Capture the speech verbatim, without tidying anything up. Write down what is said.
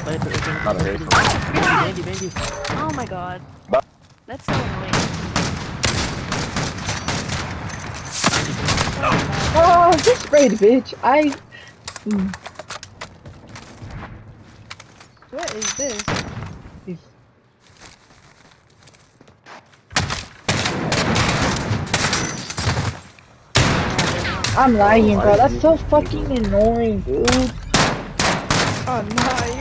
Bandy, bandy. Oh my god. That's so annoying. Oh, just sprayed, bitch. I. Mm. What is this? He's... I'm lying, bro. That's so fucking annoying, dude. Oh, nice.